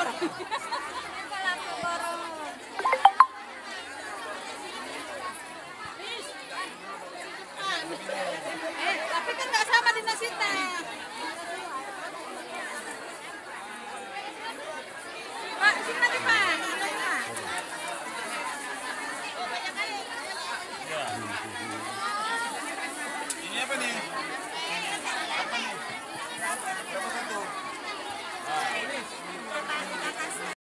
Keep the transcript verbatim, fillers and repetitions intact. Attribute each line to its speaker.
Speaker 1: Eh, tapi kan nggak sama di Nasita. Pak, sini lagi Pak.